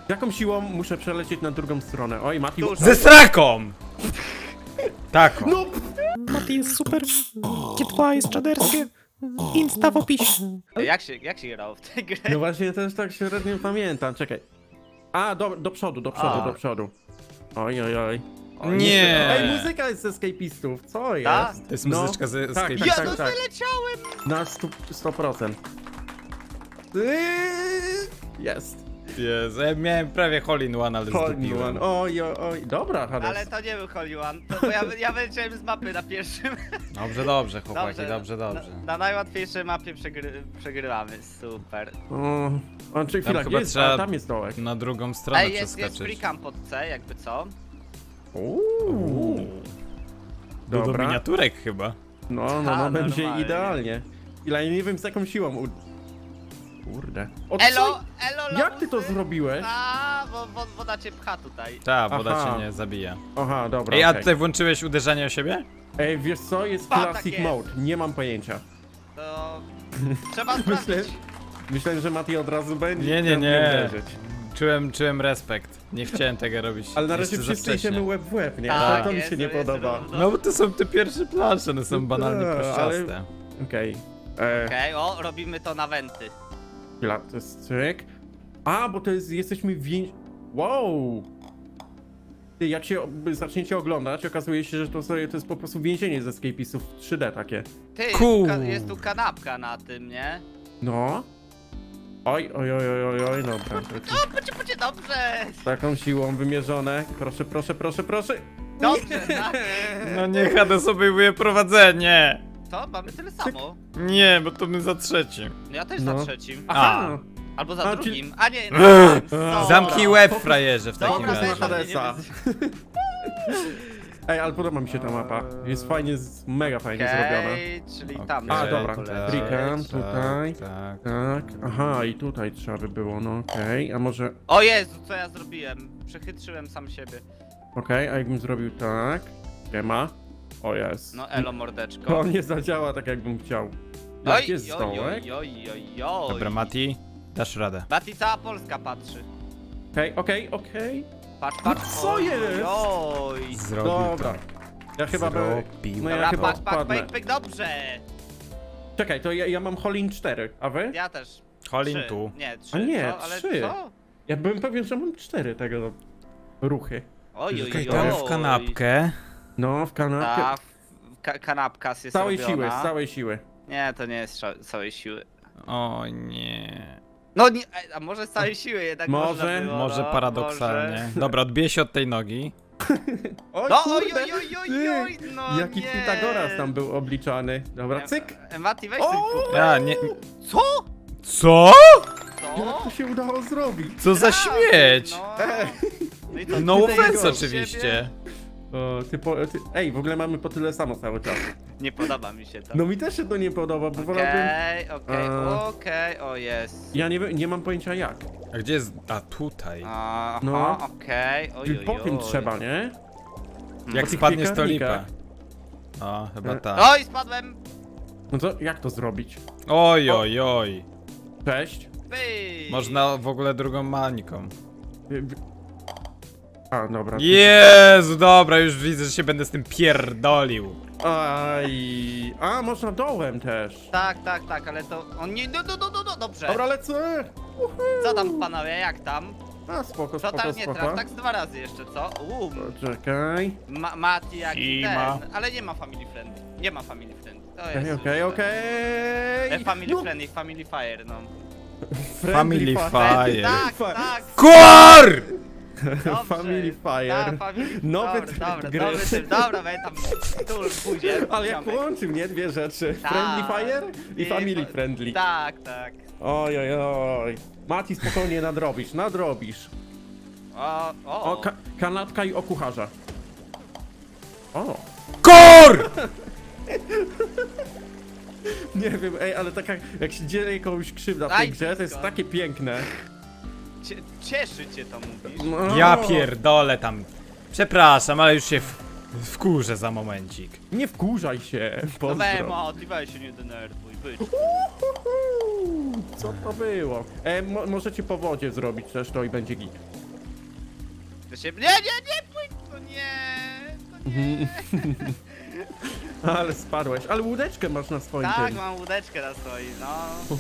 Jaką siłą muszę przelecieć na drugą stronę? Oj, Mati... Ze straką! Tak. No! Mati jest super. G2 jest czaderskie. Insta w opisie. Jak się grało w tę grę? No właśnie, też tak średnio pamiętam, czekaj. A, do przodu, do przodu. Oj. Nie. Ej, muzyka jest z Escapistów, co jest? Tak? To jest muzyczka z tak, Escape. tak, Ja no tak. wyleciałem! Na 100%. Jest. Jezu, ja miałem prawie hole in one, ale Hole in zdupiłem. one. Oj. Dobra, Hades. Ale to nie był Holy One, bo ja wyleciałem z mapy na pierwszym. Dobrze, chłopaki, dobrze. Na najłatwiejszej mapie przegrywamy, super. O, czyli chwila, chyba gdzie jest? trzeba- A, tam jest dołek. Na drugą stronę Ej, jest przeskoczyć. free camp pod C, jakby co? Do Dobra. miniaturek chyba. No, będzie normalnie. idealnie. Ile ja nie wiem z jaką siłą. Kurde. O, Elo, Jak ty to lobusy? zrobiłeś? A, bo woda cię pcha tutaj. Ta, woda Aha. cię nie zabija. Aha, dobra. Ej, a okej. tutaj włączyłeś uderzenie o siebie? Ej, wiesz co? Jest tak Classic jest. Mode. Nie mam pojęcia. To trzeba sprawdzić. Myślałem, że Mati od razu będzie. Nie. chciał mnie uderzyć. Czułem respekt. Nie chciałem tego robić. Ale na razie Jeszcze za wszyscy wcześnie. idziemy łeb w łeb, nie? Tak, to mi jest, się nie jest podoba. równo. No bo to są te pierwsze plansze, one są banalnie tak, prościaste. Okej. Okej, o, robimy to na wenty. Chwila, to jest cyk. A, bo to jest, jesteśmy Wow! Ty, jak się zaczniecie oglądać, okazuje się, że to jest po prostu więzienie ze Escapistów 3D takie. Ty, Cool. jest tu kanapka na tym, nie? No. Oj, dobra. O, będzie dobrze! Taką siłą wymierzone. Proszę. Dobrze, tak. No nie, Hades obejmuje prowadzenie. To mamy tyle samo. Nie, bo to my za trzecim. Ja też No. za trzecim. Aha! Albo za A, drugim. A nie, Dobra. Zamknij łeb, frajerze, w takim Dobra, razie. weź. Hadesa. Ej, ale podoba mi się ta mapa. Jest fajnie, mega fajnie zrobiona. Okej, czyli tam. A, Okej, dobra. tak, Freecam, tak, tutaj. Tak. Tak, aha, i tutaj trzeba by było, no okej, a może... O Jezu, co ja zrobiłem? Przechytrzyłem sam siebie. Okej, a jakbym zrobił tak... Siema. O, jest. No elo mordeczko. To nie zadziała tak, jakbym chciał. Jak jest stołek? oj. Dobra, Mati, dasz radę. Mati, cała Polska patrzy. Okej. Patrz. co Oj, jest? Oj. Zrobił Dobra. to. Ja chyba by... Zrobił. No ja Dobra, chyba pak, odpadnę. pyk, dobrze. Czekaj, to ja mam Holin 4, a wy? Ja też. Holin 3. tu. Nie, 3. A nie, co? Ale 3. co? Ja byłem pewien, że mam 4 tego ruchy. Oj. Klikamy w kanapkę. No, w kanapie. Ta kanapka jest Z całej robiona. siły, z całej siły. Nie, to nie jest całej siły. O nie. No nie, a może z całej siły jednak Może, można było, Może no, paradoksalnie. może. Dobra, odbij się od tej nogi. O, No kurde, oj, no jaki nie. Pitagoras tam był obliczany. Dobra, cyk. Mati, weź O! ten kupę. Ja nie... Co? Co? Jak to się udało zrobić? Co za śmieć? No, no i to No tutaj offense jest oczywiście. O, Ej, w ogóle mamy po tyle samo cały czas. Nie podoba mi się to. No mi też się to nie podoba, bo wolałbym... Okej, o jest. Ja nie mam pojęcia jak. A gdzie jest... A tutaj. Aha, No. okej, Czyli po tym trzeba, nie? Jak po tych spadniesz to piekarnikach. lipa. O, chyba tak. Oj, spadłem! No to jak to zrobić? Oj. Cześć. Pyj. Można w ogóle drugą mańką. A, dobra. Jezu, dobra, już widzę, że się będę z tym pierdolił. Aj. A, można dołem też. Tak, ale to... On nie... No, dobrze. Dobra, lecę. Co tam panowie, jak tam? A, spoko. Totalnie traf, tak z 2 razy jeszcze, co? Czekaj. Mati jak Siema. ten, ale nie ma family friend. Nie ma family friend. To jest Okej. Family No, friendly, family fire, no. Family Fire. Tak. KUR! Dobrze. Family Fire. Tak, family... Nowy dobra, tryb gry. dobry tryb, dobra, weź tam tul pójdzie. Ale jak połączył, nie? Dwie rzeczy. Tak. Friendly Fire i Family Friendly. Tak. Oj. Mati, spokojnie nadrobisz. O, kanapka i o kucharza. O. KUR! Nie wiem, ej, ale taka, jak się dzieje komuś krzywda w tej Daj grze, to jest blisko. takie piękne. Cieszy cię to, mówisz? No. Ja pierdolę tam. Przepraszam, ale już się wkurzę za momencik. Nie wkurzaj się, No pozdro. Mati, weź się nie denerwuj, być. Co to było? Możecie po wodzie zrobić też to i będzie git. To się... Nie płyń! No nie! No nie! Ale spadłeś. Ale łódeczkę masz na swoim Tak, tym. mam łódeczkę na swoim, no.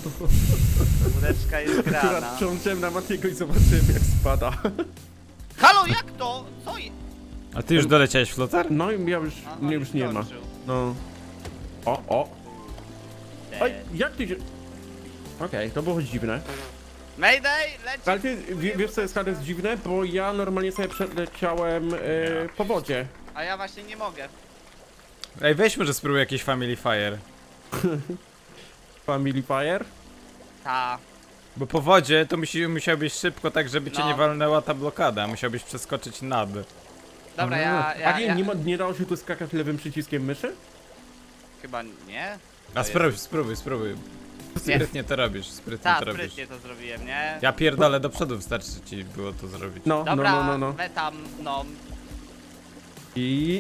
Łódeczka jest grana. Akurat wsiądziłem na Matiego i zobaczyłem jak spada. Halo, jak to? Co jest? A ty już doleciałeś flotar? No i ja już, Aha, mnie już nie ma. skończył. No. O. Oj, jak ty się... Okej, to było dziwne. Mayday, leci! Ale ty, wiesz co jest Hades dziwne? Bo ja normalnie sobie przeleciałem po wodzie. A ja właśnie nie mogę. Ej, weź może spróbuj jakiś Family Fire. Family Fire? Ta. Bo po wodzie to musiałbyś szybko tak, żeby cię No. nie walnęła ta blokada. Musiałbyś przeskoczyć nad. Dobra, A nie dało się tu skakać lewym przyciskiem myszy? Chyba nie? A spróbuj. Sprytnie to robisz, Tak, to robisz. sprytnie to zrobiłem, nie? Ja pierdolę do przodu, wystarczy ci było to zrobić. No, Dobra, no. my tam, no, I...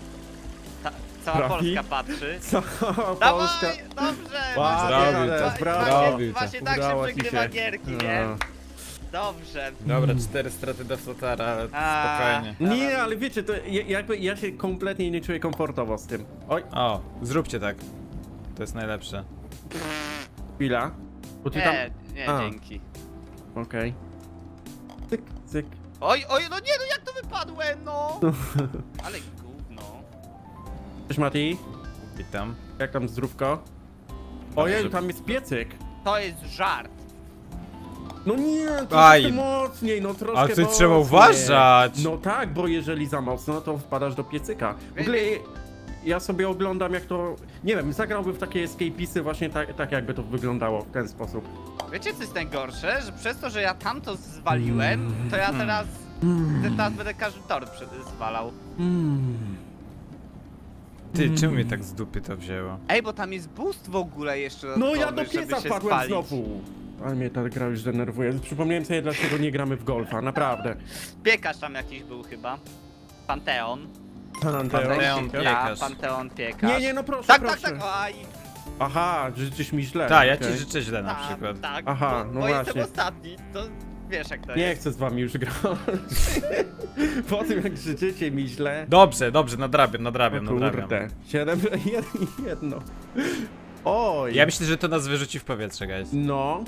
cała Trafi? Polska patrzy. Cała Polska... Dawaj, dobrze! Ładnie, Zrobił to, Hades, brawo. zrobił to. Właśnie tak się Udało ci przegrywa się. gierki, No. nie? Dobrze. Dobra, 4 straty do flotara, ale spokojnie. Nie, ale wiecie, to jakby ja się kompletnie nie czuję komfortowo z tym. Oj, O, zróbcie tak. To jest najlepsze. chwila. Bo ty tam... Nie, A. dzięki. Okej. Cyk, cyk. Oj, no nie, no jak to wypadłem, no! Ale gówno. Cześć Mati, Witam. jak tam zdrówko? Ojej, tam jest piecyk. To jest żart. No nie, Aj. troszkę mocniej, no troszkę Ale tutaj mocniej. trzeba uważać. No tak, bo jeżeli za mocno, to wpadasz do piecyka. W ogóle ja sobie oglądam jak to... Nie wiem, zagrałbym w takie escapisy właśnie tak jakby to wyglądało w ten sposób. Wiecie co jest najgorsze? Że przez to, że ja tam to zwaliłem, to ja teraz... Teraz będę każdy tor zwalał. Ty, czemu mnie tak z dupy to wzięło? Ej, bo tam jest boost w ogóle jeszcze No dodatkowy, ja do żeby pieca się wpadłem spalić. znowu. Ale mnie ta gra już denerwuje. Przypomniałem sobie, dlaczego nie gramy w golfa, naprawdę. Piekarz tam jakiś był chyba. Panteon. Panteon piekarz. Panteon piekarz. Nie, no proszę, Tak, proszę. tak, aj. Aha, życzysz mi źle. Tak, ja okej. ci życzę źle na Tak, przykład. tak, Aha, no bo jestem właśnie. ostatni, to wiesz jak to Nie jest. chcę z wami już grać. Po tym jak życzycie mi źle. Dobrze, nadrabiam. Kurde. 7, 1. Oj. Ja myślę, że to nas wyrzuci w powietrze, guys. No.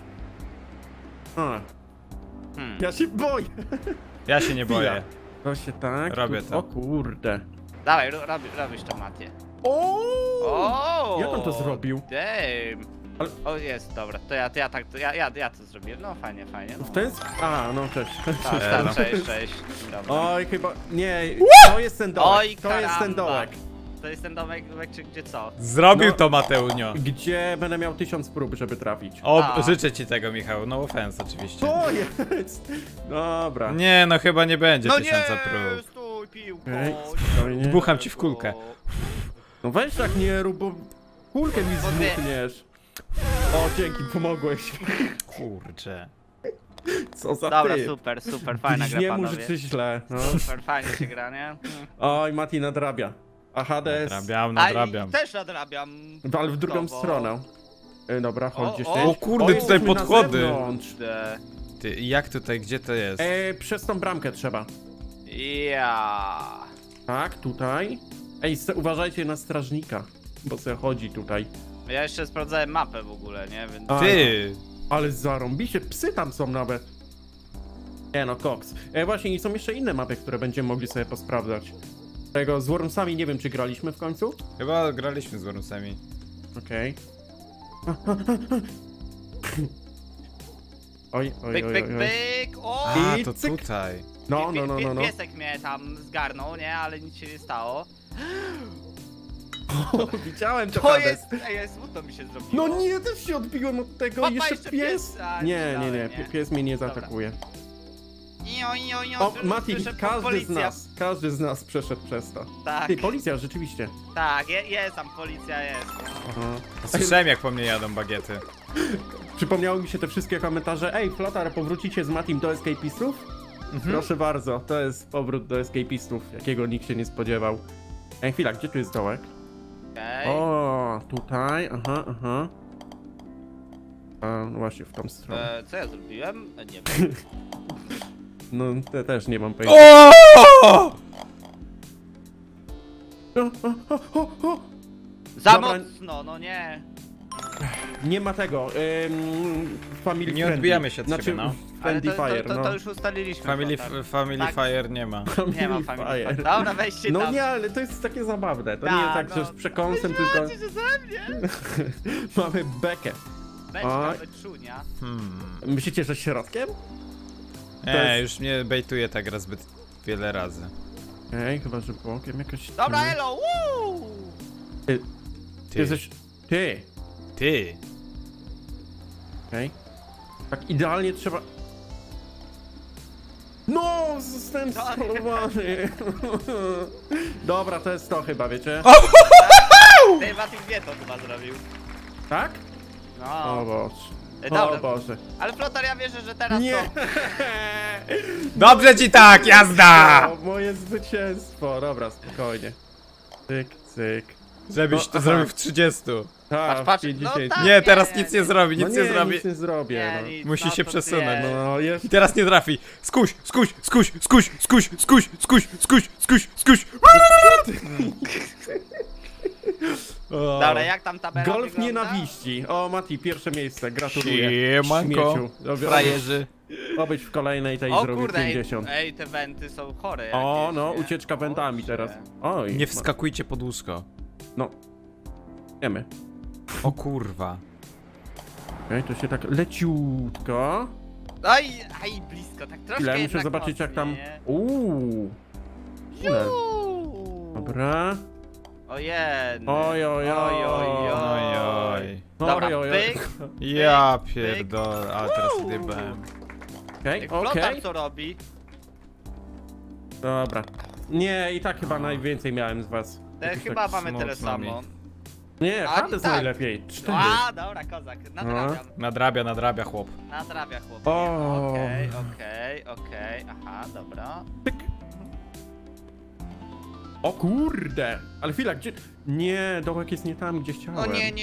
A. Ja się boję. Ja się nie boję. To się tak. Robię to. O kurde. Dawaj, robisz to, Matie. O! O! Jak on to zrobił? Damn. Ale- O, jest, dobra, to ja to zrobiłem, no fajnie, no. W ten A, no cześć. Tam, cześć. Dobra. Oj, chyba. Nie, to jest ten dołek. Oj, to jest ten karamba. dołek. To jest ten domek, czy gdzie co? Zrobił No. to Mateunio. Gdzie będę miał 1000 prób, żeby trafić. O, A. życzę ci tego, Michał. No offense oczywiście. To jest! Dobra. Nie, no chyba nie będzie No 1000 nie, prób. stój, piłko. Okej, spokojnie. Dmucham ci w kulkę. No weź tak nie rób, bo kulkę mi zdmuchniesz. O, dzięki, pomogłeś. Kurczę. Co za Dobra, ty. super, fajna gra, Nie mu panowie. życzy źle. No. Super, fajnie się gra, nie? Oj, Mati nadrabia. A Hades, Nadrabiam. A i też nadrabiam. ale w drugą Znowu. stronę. Dobra, chodź gdzieś o, ty. O kurde, tutaj jesteśmy na podchody. zewnątrz. Kurde. Ty, jak tutaj, gdzie to jest? Przez tą bramkę trzeba. Ja. Tak, tutaj. Ej, uważajcie na strażnika, bo se chodzi tutaj. Ja jeszcze sprawdzałem mapę w ogóle, nie? Więc... A, Ty! Ale zarąbiście, psy tam są nawet. Nie no, koks. Właśnie, i są jeszcze inne mapy, które będziemy mogli sobie posprawdzać. Tego z Wormsami nie wiem, czy graliśmy w końcu? Chyba graliśmy z Wormsami. Okej. Oj. Pyk, o! A, I to cyk. tutaj. No. Piesek mnie tam zgarnął, nie? Ale nic się nie stało. Widziałem to, To Hades. jest... Ej, smutno mi się zrobiło. No nie, też się odbiłem od tego. Papa, jeszcze jeszcze pies. pies. A, Nie. nie. Pies mnie nie Dobra. zaatakuje. O, O, Mati, słyszę, każdy z nas przeszedł przez to. Tak, Ty, policja, rzeczywiście. tak, jest tam, policja jest. Aha. Słyszałem, jak po mnie jadą bagiety. Przypomniały mi się te wszystkie komentarze. Ej, Flotar, powrócicie z Matim do escapistów? Proszę bardzo, to jest powrót do escapistów, jakiego nikt się nie spodziewał. Ej, chwila, gdzie tu jest dołek? Okej. O, tutaj, aha. A, no właśnie w tą stronę. Co ja zrobiłem? Nie wiem. No, też nie mam pojęcia. O! Za Dobra. mocno, no nie. Nie ma tego. Family Nie friendly. odbijamy się od znaczy, ciebie, no. Ale Friendly Fire, no. to już ustaliliśmy. Family Tak. Fire nie ma. Nie ma Family Fire. Dobra, weźcie No tam. nie, ale to jest takie zabawne. To Ta, nie jest tak, no. że z przekąsem, tylko Wyśmiałacie się ze mnie. mamy bekę. Beczka, Oj. beczunia. Myślicie, że środkiem? Nie, już mnie bejtuje ta gra zbyt wiele razy. Ej, chyba, że bokiem jakoś... Dobra, elo, woo! Ty Ty. jesteś... Ty! Ty. Okej. Tak idealnie trzeba... No! Zostałem skolowany! Dobra, to jest to chyba, wiecie? Ty Matik wie to chyba zrobił. Tak? O No. Boże. Dobra. O Boże. Ale Flotar, ja wierzę, że teraz Nie! to... Dobrze ci tak, jazda! O, moje zwycięstwo. Dobra, spokojnie. Cyk, cyk. Żebyś to aha. zrobił w 30. Tak, Patrz, 50. no tak. Nie, teraz nic nie zrobi, No nic nie zrobi. nic nie zrobię. Nie, No. nic, Musi no się to przesunąć. nie. No, jest. I teraz nie trafi. Skuś, skuś, skuś, skuś, skuś, skuś, skuś, skuś, skuś, skuś. O. Dobra, jak tam tabela Golf wygląda? nienawiści. O, Mati, pierwsze miejsce. Gratuluję. Siemanko, Śmieciu. Dobra, frajerzy. obyć w kolejnej tej O zrobił kurde, 50. ej, te wenty są chore O, jakieś, no, nie? ucieczka wentami Boże. teraz. Oj. Nie wskakujcie pod łóżko. No. Wiemy. O kurwa. Okej, to się tak leciutko. Aj, blisko, tak troszkę Chwilę, muszę jednak zobaczyć jak tam... mocniej, nie? Tunel. Juuu. Dobra. Ojej. Oj, oj, oj. Oj, oj. Dobra, Oj, oj, oj. pyk. Ja pierdolę, a teraz dybem. Okej, Jak okej. Flotar co robi? Dobra. Nie, i tak chyba najwięcej miałem z was. To Jakoś chyba tak... mamy tyle smutno mi. samo. Nie, A, Hades tak. najlepiej. 4. A, dobra, kozak, nadrabiam. Nadrabia chłop. Nadrabia chłop. O. Okej, aha, dobra. Pyk. O kurde! Ale chwila, gdzie... Nie, dołek jest nie tam, gdzie chciałem. O nie.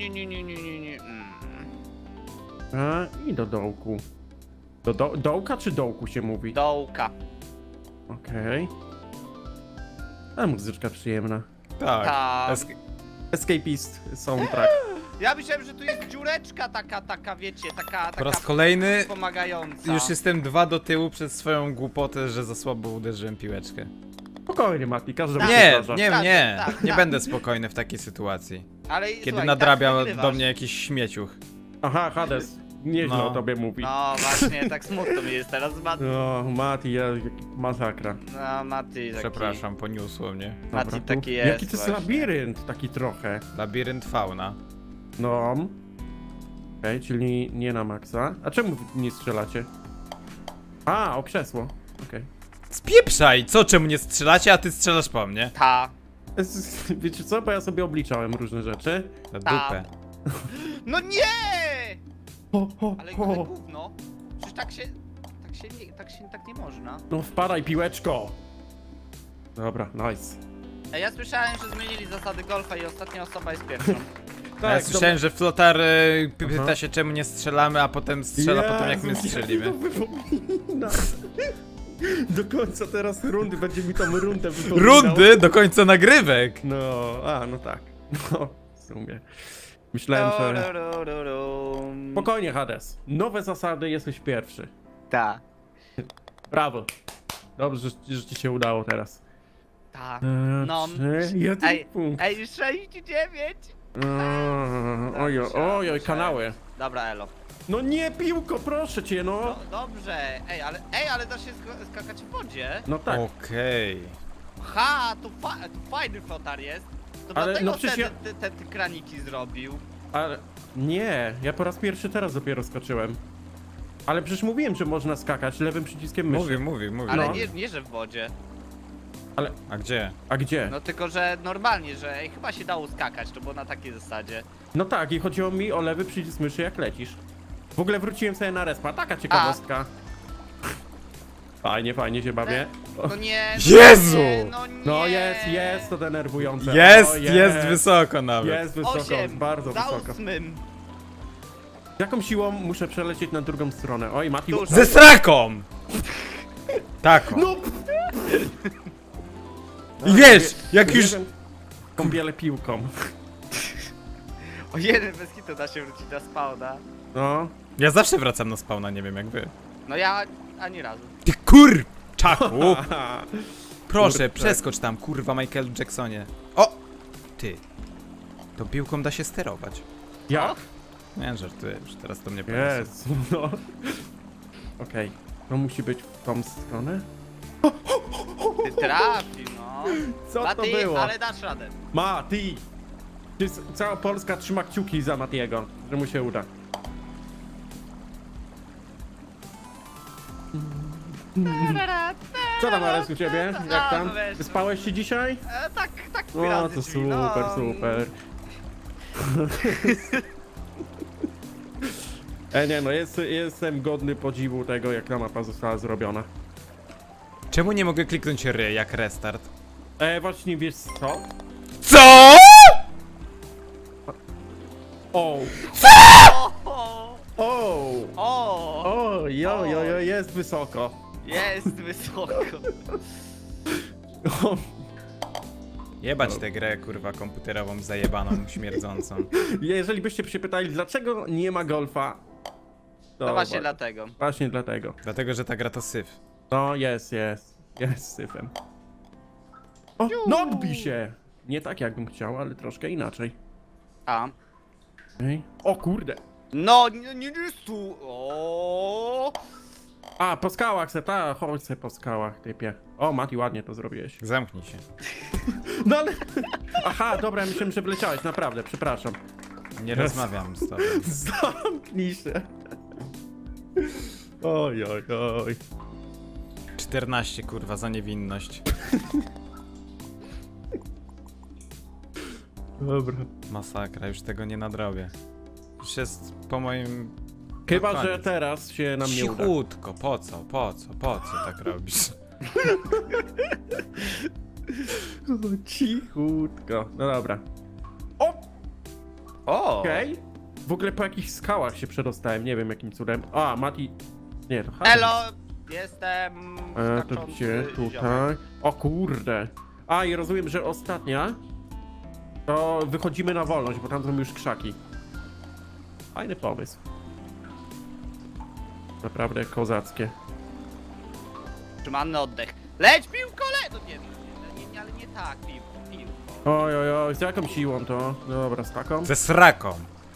A, i do dołku. Do dołka czy dołku się mówi? Dołka. Okej. A muzyczka przyjemna. Tak. Tak. Escapist soundtrack. Ja myślałem, że tu jest dziureczka taka, wiecie, taka Po raz kolejny pomagająca. już jestem 2 do tyłu przez swoją głupotę, że za słabo uderzyłem piłeczkę. Spokojnie, Mati, każdemu Tak. się Nie, zdarza. nie, Tak, nie. tak, Nie tak. będę spokojny w takiej sytuacji. Ale, Kiedy słuchaj, nadrabia tak do wygrywasz. mnie jakiś śmieciuch. Aha, Hades. Nieźle No. o tobie mówi. No właśnie, tak smutno mi jest teraz. No, Mati, masakra. No, Mati taki... Przepraszam, poniosło mnie. Mati Dobra, tu- taki jest Jaki to jest właśnie. labirynt, taki trochę. Labirynt fauna. No. Okej, czyli nie na maksa. A czemu wy nie strzelacie? A, o krzesło. Okej. Spieprzaj! Co, czemu nie strzelacie, a ty strzelasz po mnie? Ta. Wiecie co, bo ja sobie obliczałem różne rzeczy. Na Ta. dupę. No nie! Ale o. gówno. Przecież tak nie można. No wpadaj, piłeczko! Dobra, nice. Ej, ja słyszałem, że zmienili zasady golfa i ostatnia osoba jest pierwszą. A ja słyszałem, że Flotar pyta Aha. się czemu nie strzelamy, a potem strzela po tym jak my strzelimy. Jak mi to wypomina. Do końca teraz rundy będzie mi tą rundę wypominał. Rundy do końca nagrywek! No, no tak. No, w sumie. Myślałem, że... Spokojnie, Hades. Nowe zasady, jesteś pierwszy. Ta. Brawo. Dobrze, że ci się udało teraz. Ta. No, No. jeden Ej, punkt. ej, 6-9. Ojoj, ojoj, kanały. Dobra, elo. No nie, piłko, proszę cię, no. No, dobrze. Ej, ale da się skakać w wodzie. No tak. Okej. Ha, tu fajny flotar jest. To Ale, dlatego no przecież wtedy te kraniki zrobił. Ale nie, ja po raz pierwszy teraz dopiero skoczyłem. Ale przecież mówiłem, że można skakać lewym przyciskiem myszy. Mówi. Ale No. nie, że w wodzie. A gdzie? A gdzie? No tylko, że normalnie, że chyba się dało skakać, to było na takiej zasadzie. No tak, i chodziło mi o lewy przycisk myszy jak lecisz. W ogóle wróciłem sobie na respa, taka ciekawostka. Fajnie się bawię. No nie. Jezu! No nie. No jest to denerwujące. O, Jest wysoko nawet. Jest wysoko, 8, bardzo za wysoko. 8. Jaką siłą muszę przelecieć na drugą stronę? Oj, Mati... Tuż. Ze sraką! Tak. No! I wiesz, jak już... Kąpiele piłką. O jeden bez hitu da się wrócić na spawna. No. Ja zawsze wracam na spawna, nie wiem jak wy. No ja ani razu. Ty kurczaku! Aha. Proszę, Kurczę. przeskocz tam, kurwa, Michaelu Jacksonie. O! Ty. Tą piłką da się sterować. Jak? Nie, żartuję, już teraz to mnie poniosło. Jest, no. Okej. To musi być w tą stronę? Ty trafił, no. Co to Mati, było? ale dasz radę. Mati! Cała Polska trzyma kciuki za Matiego, że mu się uda. Co tam, Ares, u ciebie? Jak tam? Wyspałeś się dzisiaj? Tak, O, to super, super. Nie no, jestem godny podziwu tego, jak ta mapa została zrobiona. Czemu nie mogę kliknąć jak restart? Właśnie wiesz co? CO?! O! O, O! o, O! Jo, jest wysoko. jest wysoko. O, Jebać tę grę, kurwa, komputerową zajebaną, śmierdzącą. jeżeli byście się pytali, dlaczego nie ma golfa, To właśnie dlatego. Właśnie dlatego. Dlatego, że ta gra to syf. No, jest z syfem. O, no odbij się! Nie tak, jakbym chciał, ale troszkę inaczej. A. Ej. O kurde! No, nie jest tu. O. A, po skałach chodź se po skałach, typie. O, Mati, ładnie to zrobiłeś. Zamknij się. No ale... Aha, dobra, myślałem, że wleciałeś, naprawdę, przepraszam. Nie rozmawiam z tobą. Zamknij się. Oj. 14, kurwa, za niewinność. Dobra. Masakra, już tego nie nadrobię. Już jest po moim... Chyba, No że koniec. teraz się nam nie uda. Cichutko, po co tak robisz? Cichutko. No dobra. O! O. Okej. W ogóle po jakichś skałach się przedostałem, nie wiem jakim cudem. A, Mati... Nie, to Hades. Elo, jestem. To skaczący gdzie? ziomek. Tutaj. O kurde. A, i rozumiem, że ostatnia to wychodzimy na wolność, bo tam są już krzaki. Fajny pomysł. Naprawdę kozackie. Trzymany oddech. Leć piłko, No nie, ale nie tak, piłko. Oj, z jaką siłą to? No dobra, z taką? Ze sraką.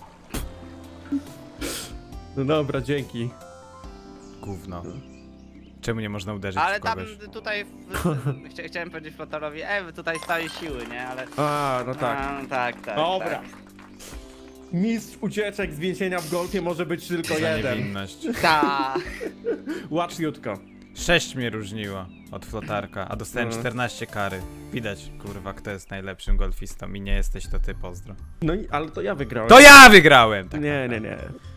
No dobra, dzięki. Gówno. Czemu nie można uderzyć Ale w tam kogoś? tutaj chciałem powiedzieć Flotorowi, tutaj stałej siły, nie? Ale. A, no tak. A, tak. Dobra. Tak. Mistrz ucieczek z więzienia w golfie może być tylko Za jeden. niewinność. Ta. Łatwiutko. 6 mnie różniło od flotarka, a dostałem 14 kary. Widać, kurwa, kto jest najlepszym golfistą i nie jesteś to ty, pozdro. No i, ale to ja wygrałem. To ja wygrałem! Tak Nie.